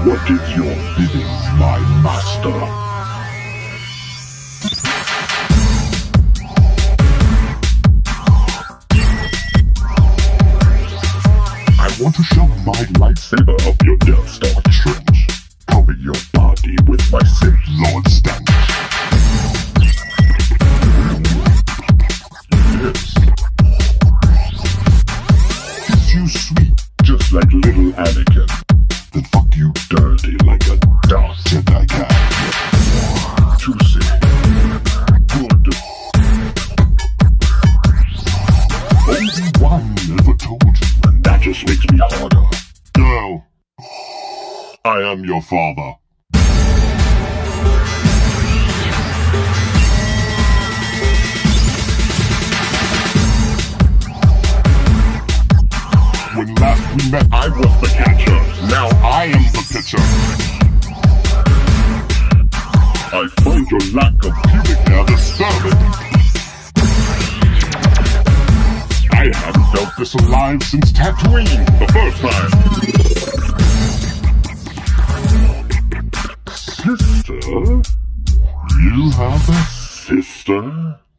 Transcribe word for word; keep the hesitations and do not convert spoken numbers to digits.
What is your bidding, my master? I want to shove my lightsaber up your Death Star trench. Cover your body with my Sith Lord stench. Yes. Kiss you sweet, just like little Anakin. Then fuck you dirty like a Darth Jedi cat. Juicy. Good. Obi-Wan never told you, and that just makes me harder. Girl, I am your father. When last we met, I was the catcher. Now I am the pitcher. I find your lack of pubic hair disturbing. I haven't felt this alive since Tatooine, the first time. Sister? You have a sister?